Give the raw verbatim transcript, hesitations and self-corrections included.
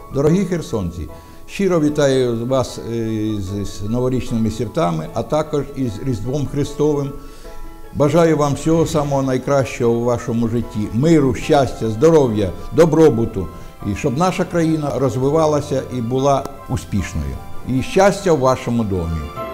Дорогі херсонці, щиро вітаю вас з новорічними святами, а також із Різдвом Христовим. Бажаю вам всього самого найкращого у вашому житті, миру, щастя, здоров'я, добробуту, і щоб наша країна розвивалася і була успішною. І щастя в вашому домі.